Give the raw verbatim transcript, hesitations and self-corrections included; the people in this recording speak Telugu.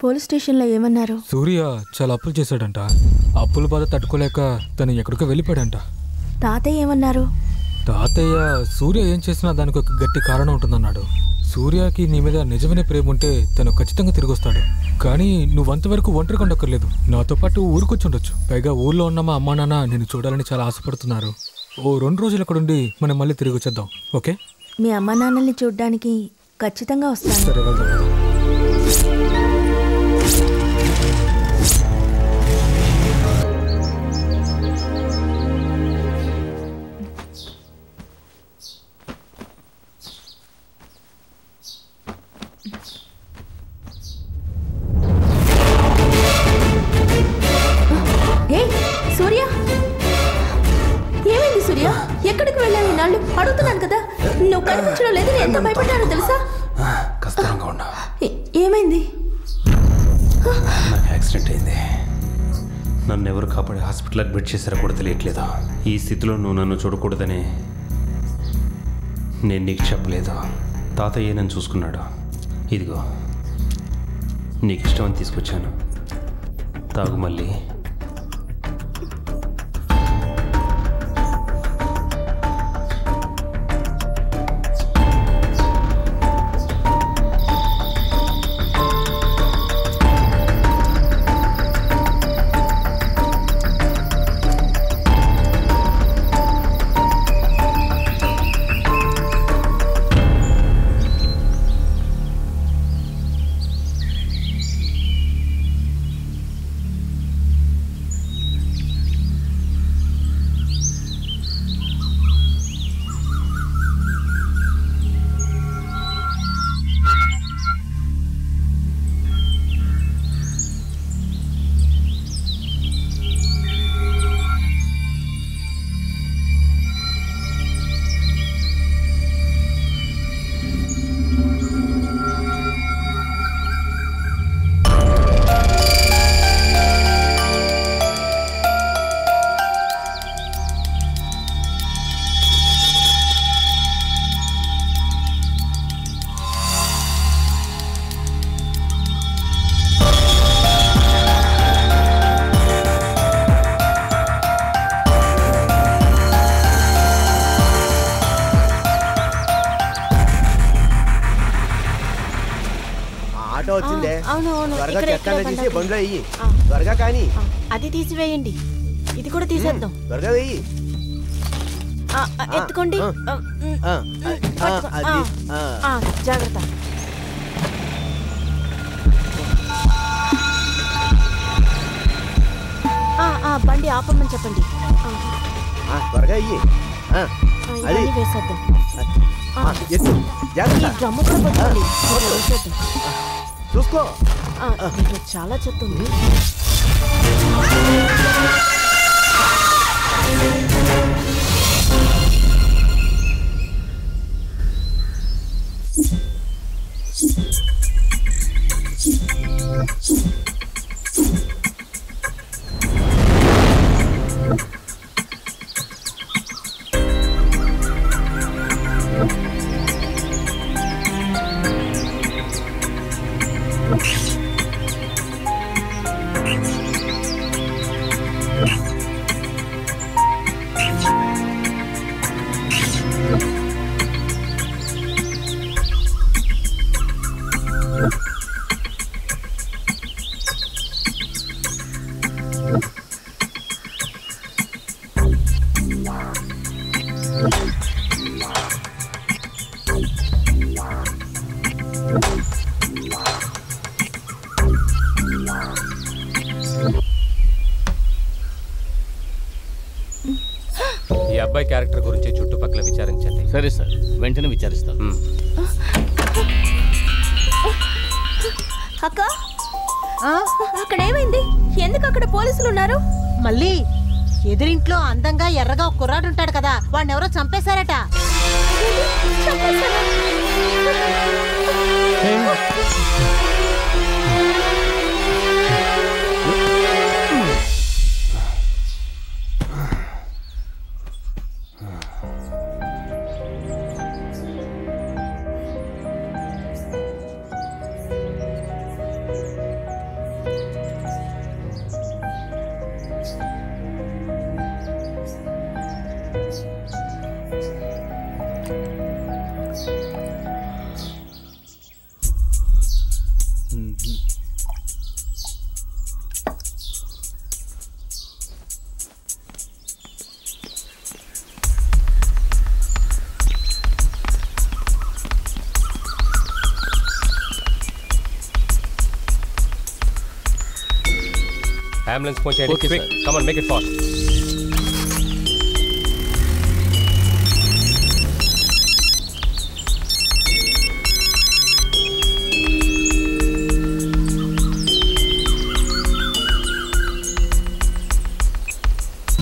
పోలీస్ స్టేషన్లో ఏమన్నారు? సూర్య చాలా అప్పులు చేశాడంట. అప్పుల బాధ తట్టుకోలేక తను ఎక్కడికో వెళ్ళిపోయాడంట. తాతయ్య ఏమన్నారు? తాతయ్య సూర్య ఏం చేసినా దానికి ఒక గట్టి కారణం ఉంటుందన్నాడు. సూర్యకి నీ మీద నిజమైన ప్రేమ ఉంటే తను ఖచ్చితంగా తిరిగి వస్తాడు. కానీ నువ్వు అంతవరకు ఒంటరిగా ఉండక్కర్లేదు, నాతో పాటు ఊరికొచ్చి ఉండొచ్చు. పైగా ఊర్లో ఉన్న మా అమ్మా నాన్న నేను చూడాలని చాలా ఆశపడుతున్నారు. ఓ రెండు రోజులు అక్కడుండి మనం మళ్ళీ తిరిగి వచ్చేద్దాం. ఓకే? మీ అమ్మా నాన్నల్ని చూడ్డానికి ఖచ్చితంగా వస్తాను. సరే, వెళ్దాం కదా. ఎక్కడికి వెళ్ళావు నాళ్ళు అడుగుతున్నాను కదా, నువ్వు కనిపించడం లేదు. నేను ఎంత భయపడ్డానో తెలుసా? కష్టంగా ఉన్నా. ఏమైంది? నాకు యాక్సిడెంట్ అయింది. నన్ను ఎవరు కాపాడి హాస్పిటల్ అడ్మిట్ చేశారో కూడా తెలియట్లేదు. ఈ స్థితిలో నువ్వు నన్ను చూడకూడదని నేను నీకు చెప్పలేదు. తాతయ్య నన్ను చూసుకున్నాడు. ఇదిగో నీకు ఇష్టమని తీసుకొచ్చాను, తాగు. మళ్ళీ త్వరగా కానీ అది తీసివేయండి. ఇది కూడా తీసేద్దాం. త్వరగా వెయ్యి. ఎత్తుకోండి. జాగ్రత్త. బండి ఆపమని చెప్పండి. త్వరగా వెయ్యి. వేసేద్దాం. డ్రమ్ము కూడా పట్టుకోండి. చూసుకో. చాలా చెత్త ఉంది. ఈ అబ్బాయి క్యారెక్టర్ గురించి చుట్టుపక్కల విచారించండి. సరే సార్, వెంటనే విచారిస్తాం. అక్క, అక్కడ ఏమైంది? ఎందుకు అక్కడ పోలీసులు ఉన్నారు? మళ్ళీ ఎదురింట్లో అందంగా ఎర్రగా ఒక కుర్రాడు ఉంటాడు కదా, వాడిని ఎవరో చంపేశారట. అంబులెన్స్ ఫోన్ చేయండి. Okay, quick sir. Come on make it fast.